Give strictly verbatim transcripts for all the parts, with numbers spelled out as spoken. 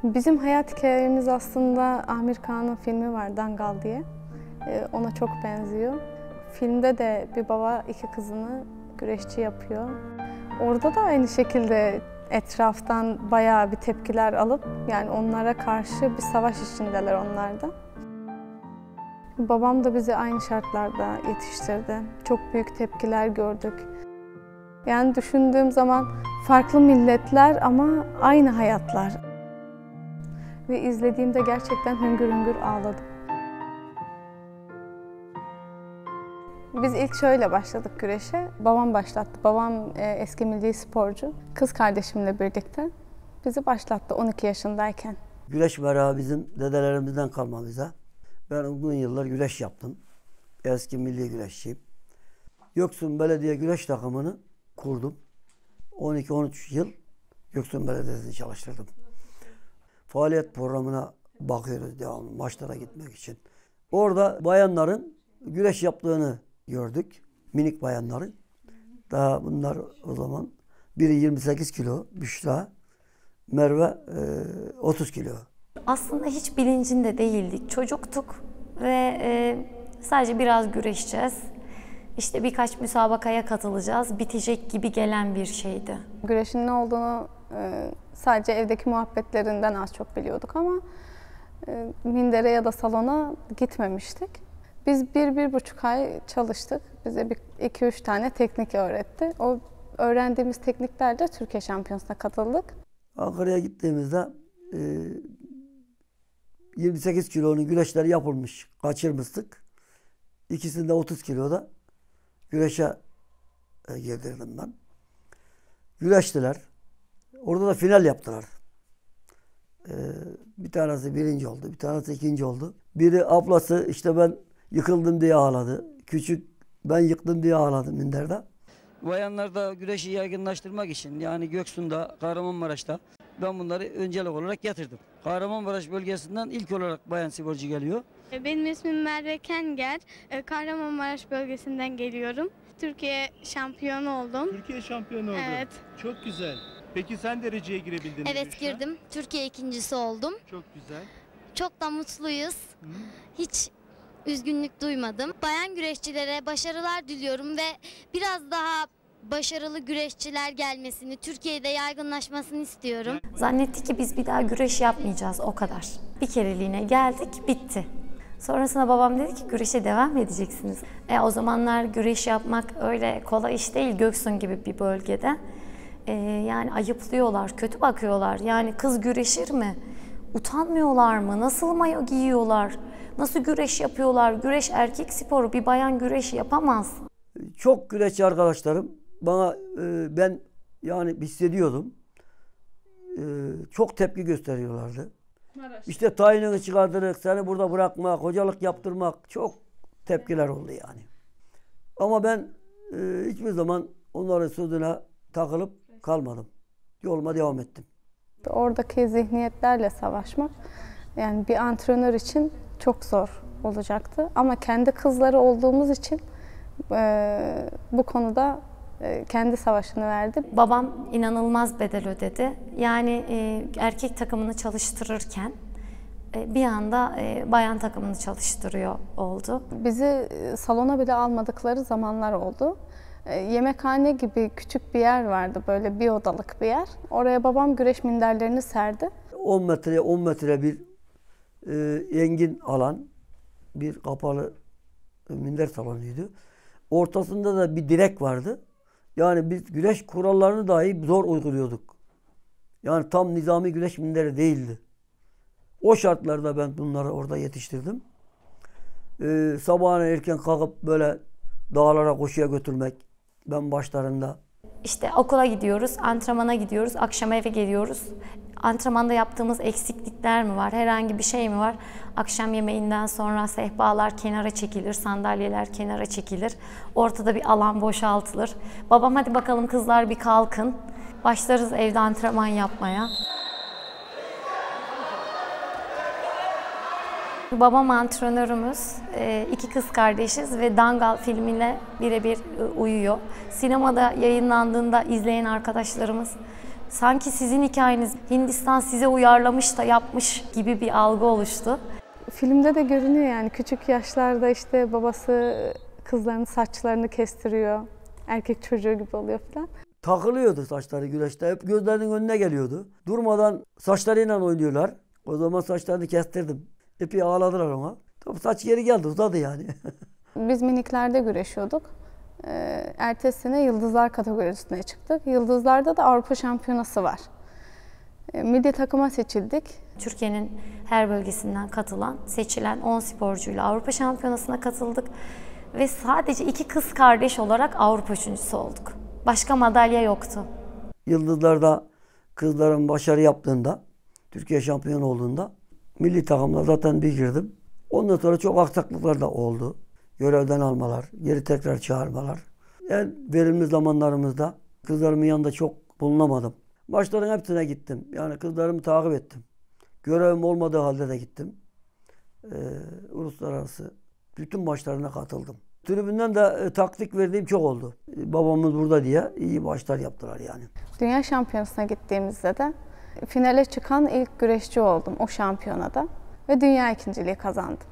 Bizim hayat hikayemiz aslında Amir Kağan'ın filmi var, Dangal diye. Ona çok benziyor. Filmde de bir baba iki kızını güreşçi yapıyor. Orada da aynı şekilde etraftan bayağı bir tepkiler alıp, yani onlara karşı bir savaş içindeler onlar da. Babam da bizi aynı şartlarda yetiştirdi. Çok büyük tepkiler gördük. Yani düşündüğüm zaman farklı milletler ama aynı hayatlar. Ve izlediğimde gerçekten hüngür hüngür ağladım. Biz ilk şöyle başladık güreşe. Babam başlattı. Babam eski milli sporcu. Kız kardeşimle birlikte bizi başlattı on iki yaşındayken. Güreş merakı bizim dedelerimizden kalma bize. Ben uzun yıllar güreş yaptım. Eski milli güreşçiyim. Göksun Belediye Güreş takımını kurdum. on iki on üç yıl Göksun Belediyesi'ni çalıştırdım. Faaliyet programına bakıyoruz devamlı maçlara gitmek için. Orada bayanların güreş yaptığını gördük. Minik bayanların. Daha bunlar o zaman biri yirmi sekiz kilo Büşra, Merve e, otuz kilo. Aslında hiç bilincinde değildik. Çocuktuk ve e, sadece biraz güreşeceğiz. İşte birkaç müsabakaya katılacağız. Bitecek gibi gelen bir şeydi. Güreşin ne olduğunu e, sadece evdeki muhabbetlerinden az çok biliyorduk ama e, mindere ya da salona gitmemiştik. Biz bir, bir buçuk ay çalıştık. Bize bir, iki üç tane teknik öğretti. O öğrendiğimiz tekniklerle Türkiye Şampiyonası'na katıldık. Ankara'ya gittiğimizde e, yirmi sekiz kilonun güreşleri yapılmış. Kaçırmıştık. İkisinde otuz kiloda güreşe e, girdirdim ben. Güreştiler. Orada da final yaptılar. E, bir tanesi birinci oldu, bir tanesi ikinci oldu. Biri ablası işte ben yıkıldım diye ağladı. Küçük ben yıktım diye ağladım minderde. Bayanlarda güreşi yaygınlaştırmak için yani Göksu'nda, Kahramanmaraş'ta ben bunları öncelik olarak getirdim. Kahramanmaraş bölgesinden ilk olarak bayan sporcu geliyor. Benim ismim Merve Kenger. Kahramanmaraş bölgesinden geliyorum. Türkiye şampiyonu oldum. Türkiye şampiyonu oldun. Evet. Çok güzel. Peki sen dereceye girebildin mi? Evet Büşra? girdim. Türkiye ikincisi oldum. Çok güzel. Çok da mutluyuz. Hı. Hiç üzgünlük duymadım. Bayan güreşçilere başarılar diliyorum ve biraz daha başarılı güreşçiler gelmesini, Türkiye'de yaygınlaşmasını istiyorum. Zannettik ki biz bir daha güreş yapmayacağız, o kadar. Bir kereliğine geldik, bitti. Sonrasında babam dedi ki güreşe devam edeceksiniz. E, o zamanlar güreş yapmak öyle kolay iş değil Göksun gibi bir bölgede. E, yani ayıplıyorlar, kötü bakıyorlar. Yani kız güreşir mi? Utanmıyorlar mı? Nasıl mayo giyiyorlar? Nasıl güreş yapıyorlar? Güreş erkek sporu, bir bayan güreş yapamaz. Çok güreşçi arkadaşlarım bana e, ben yani hissediyordum. E, çok tepki gösteriyorlardı. Maraş. İşte tayinini çıkardırık, seni burada bırakmak, hocalık yaptırmak çok tepkiler oldu yani. Ama ben e, hiçbir zaman onların sözüne takılıp kalmadım. Yoluma devam ettim. Oradaki zihniyetlerle savaşmak yani bir antrenör için çok zor olacaktı. Ama kendi kızları olduğumuz için e, bu konuda e, kendi savaşını verdi. Babam inanılmaz bedel ödedi. Yani e, erkek takımını çalıştırırken e, bir anda e, bayan takımını çalıştırıyor oldu. Bizi e, salona bile almadıkları zamanlar oldu. E, yemekhane gibi küçük bir yer vardı, böyle bir odalık bir yer. Oraya babam güreş minderlerini serdi. on metre on metre bir e, engin alan, bir kapalı minder salonuydu. Ortasında da bir direk vardı. Yani biz güreş kurallarını dahi zor uyguluyorduk. Yani tam nizami güreş minderi değildi. O şartlarda ben bunları orada yetiştirdim. Ee, sabahına erken kalkıp böyle dağlara koşuya götürmek, ben başlarında. İşte okula gidiyoruz, antrenmana gidiyoruz, akşam eve geliyoruz. Antrenmanda yaptığımız eksiklikler mi var, herhangi bir şey mi var? Akşam yemeğinden sonra sehpalar kenara çekilir, sandalyeler kenara çekilir. Ortada bir alan boşaltılır. Babam hadi bakalım kızlar bir kalkın. Başlarız evde antrenman yapmaya. Babam antrenörümüz, iki kız kardeşiz ve Dangal filmiyle birebir uyuyor. Sinemada yayınlandığında izleyen arkadaşlarımız Sanki sizin hikayeniz Hindistan size uyarlamış da yapmış gibi bir algı oluştu. Filmde de görünüyor yani küçük yaşlarda işte babası kızlarının saçlarını kestiriyor. Erkek çocuğu gibi oluyor falan. Takılıyordu saçları güreşte. Hep gözlerinin önüne geliyordu. Durmadan saçlarıyla oynuyorlar. O zaman saçlarını kestirdim. Epey ağladılar ona. Tabii saç geri geldi, uzadı yani. Biz miniklerde güreşiyorduk. Ee, ertesi sene Yıldızlar kategorisine çıktık. Yıldızlarda da Avrupa Şampiyonası var. Ee, milli takıma seçildik. Türkiye'nin her bölgesinden katılan, seçilen on sporcuyla Avrupa Şampiyonası'na katıldık. Ve sadece iki kız kardeş olarak Avrupa üçüncüsü olduk. Başka madalya yoktu. Yıldızlarda kızların başarı yaptığında, Türkiye şampiyonu olduğunda milli takımla zaten bir girdim. Ondan sonra çok aksaklıklar da oldu. Görevden almalar, geri tekrar çağırmalar. En verimli zamanlarımızda kızlarımın yanında çok bulunamadım. Maçların hepsine gittim. Yani kızlarımı takip ettim. Görevim olmadığı halde de gittim. Ee, uluslararası bütün maçlarına katıldım. Tribünden de e, taktik verdiğim çok oldu. E, babamız burada diye iyi maçlar yaptılar yani. Dünya Şampiyonası'na gittiğimizde de finale çıkan ilk güreşçi oldum o şampiyonada. Ve dünya ikinciliği kazandım.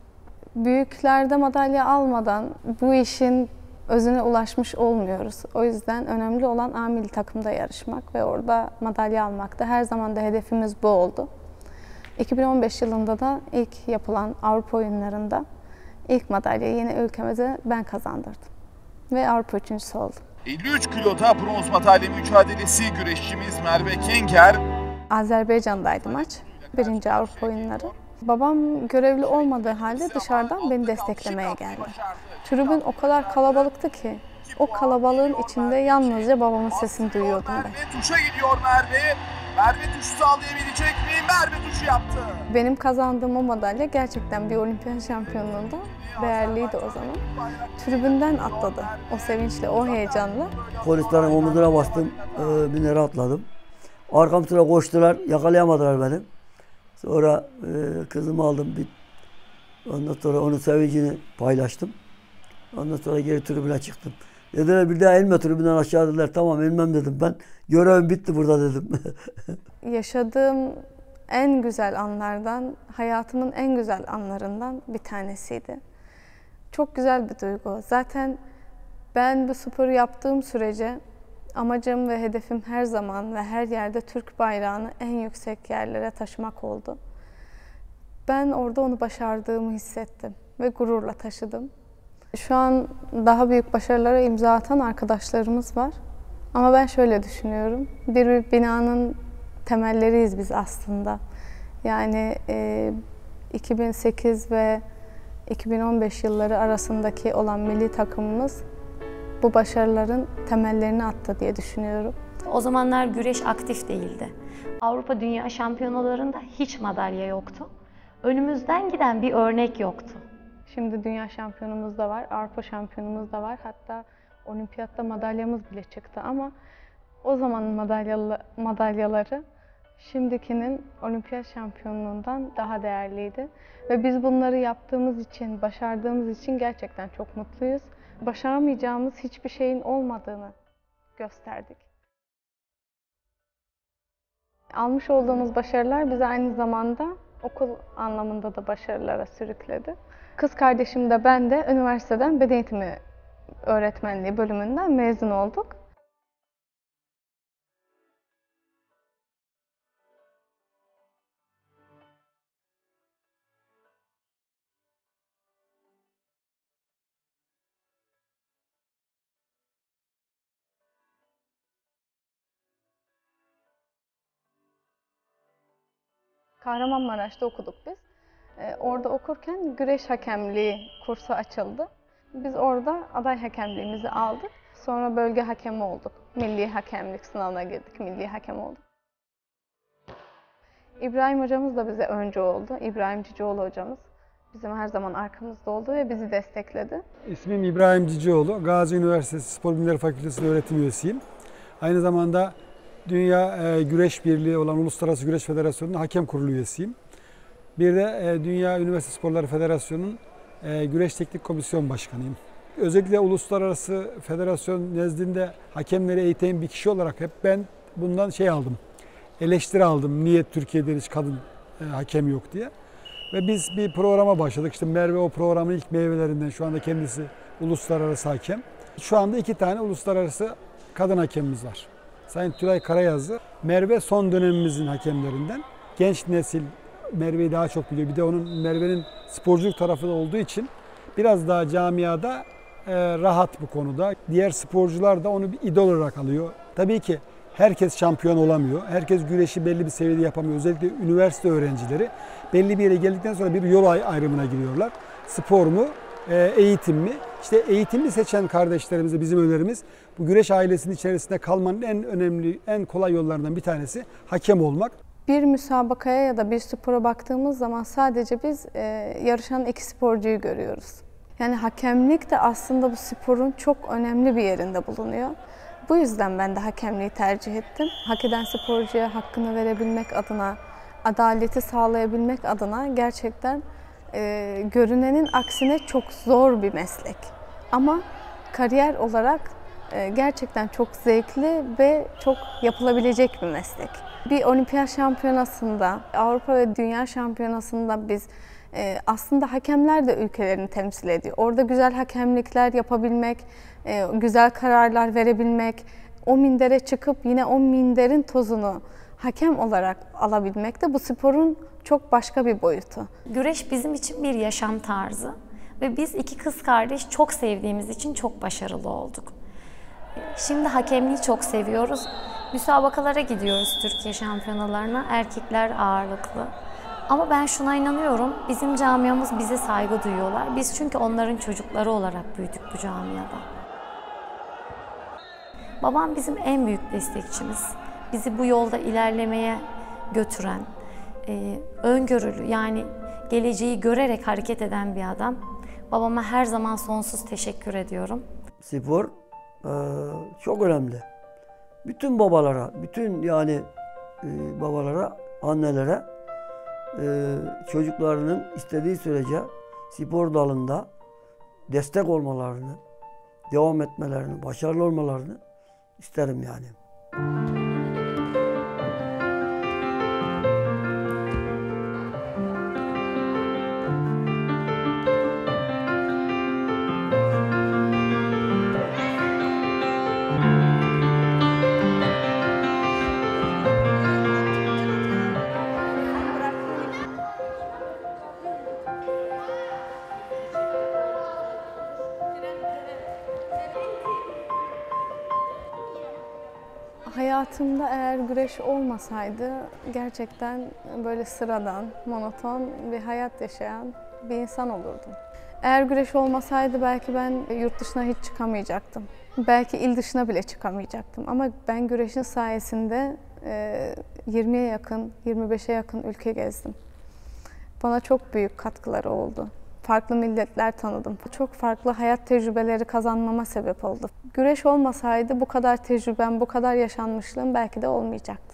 Büyüklerde madalya almadan bu işin özüne ulaşmış olmuyoruz. O yüzden önemli olan A milli takımda yarışmak ve orada madalya almak da her zaman da hedefimiz bu oldu. iki bin on beş yılında da ilk yapılan Avrupa oyunlarında ilk madalyayı yine ülkemize ben kazandırdım. Ve Avrupa üçüncüsü oldum. elli üç kiloda bronz madalya mücadelesi güreşçimiz Merve Kenger. Azerbaycan'daydı maç. Birinci Avrupa oyunları. Babam görevli olmadığı halde dışarıdan beni desteklemeye geldi. Tribün o kadar kalabalıktı ki o kalabalığın içinde yalnızca babamın sesini duyuyordum ben. Merve tuşa gidiyor Merve. Merve tuşu sağlayabilecek mi? Merve tuşu yaptı. Benim kazandığım o madalya gerçekten bir olimpiyat şampiyonluğunda değerliydi o zaman. Tribünden atladı o sevinçle, o heyecanla. Polislerin omuzuna bastım, e, binere atladım. Arkam sıra koştular, yakalayamadılar beni. Sonra e, kızımı aldım, bir, ondan sonra onun sevincini paylaştım. Ondan sonra geri tribüne çıktım. Dediler bir daha inme tribünden aşağı dediler. Tamam inmem dedim ben. Görevim bitti burada dedim. Yaşadığım en güzel anlardan, hayatımın en güzel anlarından bir tanesiydi. Çok güzel bir duygu. Zaten ben bu sporu yaptığım sürece amacım ve hedefim her zaman ve her yerde Türk bayrağını en yüksek yerlere taşımak oldu. Ben orada onu başardığımı hissettim ve gururla taşıdım. Şu an daha büyük başarılara imza atan arkadaşlarımız var. Ama ben şöyle düşünüyorum, bir binanın temelleriyiz biz aslında. Yani e, iki bin sekiz ve iki bin on beş yılları arasındaki olan milli takımımız bu başarıların temellerini attı diye düşünüyorum. O zamanlar güreş aktif değildi. Avrupa Dünya Şampiyonalarında hiç madalya yoktu. Önümüzden giden bir örnek yoktu. Şimdi dünya şampiyonumuz da var, Avrupa şampiyonumuz da var. Hatta olimpiyatta madalyamız bile çıktı ama o zamanın madalyalı, madalyaları şimdikinin olimpiyat şampiyonluğundan daha değerliydi. Ve biz bunları yaptığımız için, başardığımız için gerçekten çok mutluyuz. Başaramayacağımız hiçbir şeyin olmadığını gösterdik. Almış olduğumuz başarılar bizi aynı zamanda okul anlamında da başarılara sürükledi. Kız kardeşim de ben de üniversiteden beden eğitimi öğretmenliği bölümünden mezun olduk. Kahramanmaraş'ta okuduk biz. Ee, orada okurken güreş hakemliği kursu açıldı. Biz orada aday hakemliğimizi aldık. Sonra bölge hakemi olduk. Milli hakemlik sınavına girdik. Milli hakem olduk. İbrahim hocamız da bize öncü oldu. İbrahim Cicioğlu hocamız. Bizim her zaman arkamızda oldu ve bizi destekledi. İsmim İbrahim Cicioğlu. Gazi Üniversitesi Spor Bilimleri Fakültesi öğretim üyesiyim. Aynı zamanda Dünya e, Güreş Birliği olan Uluslararası Güreş Federasyonu'nun hakem kurulu üyesiyim. Bir de e, Dünya Üniversite Sporları Federasyonu'nun e, Güreş Teknik Komisyon Başkanıyım. Özellikle Uluslararası Federasyon nezdinde hakemleri eğiten bir kişi olarak hep ben bundan şey aldım. Eleştiri aldım. Niye Türkiye'de hiç kadın e, hakem yok diye. Ve biz bir programa başladık. İşte Merve o programın ilk meyvelerinden, şu anda kendisi uluslararası hakem. Şu anda iki tane uluslararası kadın hakemimiz var. Sayın Tülay Karayazlı, Merve son dönemimizin hakemlerinden. Genç nesil Merve'yi daha çok biliyor. Bir de onun, Merve'nin sporculuk tarafı da olduğu için biraz daha camiada e, rahat bu konuda. Diğer sporcular da onu bir idol olarak alıyor. Tabii ki herkes şampiyon olamıyor. Herkes güreşi belli bir seviyede yapamıyor. Özellikle üniversite öğrencileri belli bir yere geldikten sonra bir yol ayrımına giriyorlar. Spor mu, eğitim mi? İşte eğitimi seçen kardeşlerimize bizim önerimiz, bu güreş ailesinin içerisinde kalmanın en önemli, en kolay yollarından bir tanesi hakem olmak. Bir müsabakaya ya da bir spora baktığımız zaman sadece biz e, yarışan iki sporcuyu görüyoruz. Yani hakemlik de aslında bu sporun çok önemli bir yerinde bulunuyor. Bu yüzden ben de hakemliği tercih ettim. Hak eden sporcuya hakkını verebilmek adına, adaleti sağlayabilmek adına gerçekten e, görünenin aksine çok zor bir meslek. Ama kariyer olarak e, gerçekten çok zevkli ve çok yapılabilecek bir meslek. Bir olimpiyat şampiyonasında, Avrupa ve Dünya şampiyonasında biz e, aslında hakemler de ülkelerini temsil ediyor. Orada güzel hakemlikler yapabilmek, e, güzel kararlar verebilmek, o mindere çıkıp yine o minderin tozunu hakem olarak alabilmek de bu sporun çok başka bir boyutu. Güreş bizim için bir yaşam tarzı ve biz iki kız kardeş çok sevdiğimiz için çok başarılı olduk. Şimdi hakemliği çok seviyoruz. Müsabakalara gidiyoruz, Türkiye şampiyonalarına, erkekler ağırlıklı. Ama ben şuna inanıyorum, bizim camiamız bize saygı duyuyorlar. Biz çünkü onların çocukları olarak büyüdük bu camiada. Babam bizim en büyük destekçimiz. Bizi bu yolda ilerlemeye götüren, e, öngörülü, yani geleceği görerek hareket eden bir adam. Babama her zaman sonsuz teşekkür ediyorum. Spor e, çok önemli. Bütün babalara, bütün yani e, babalara, annelere e, çocuklarının istediği sürece spor dalında destek olmalarını, devam etmelerini, başarılı olmalarını isterim yani. Hayatımda eğer güreş olmasaydı gerçekten böyle sıradan, monoton bir hayat yaşayan bir insan olurdum. Eğer güreş olmasaydı belki ben yurt dışına hiç çıkamayacaktım. Belki il dışına bile çıkamayacaktım. Ama ben güreşin sayesinde yirmiye yakın, yirmi beşe yakın ülke gezdim. Bana çok büyük katkıları oldu. Farklı milletler tanıdım. Çok farklı hayat tecrübeleri kazanmama sebep oldu. Güreş olmasaydı bu kadar tecrübem, bu kadar yaşanmışlığım belki de olmayacaktı.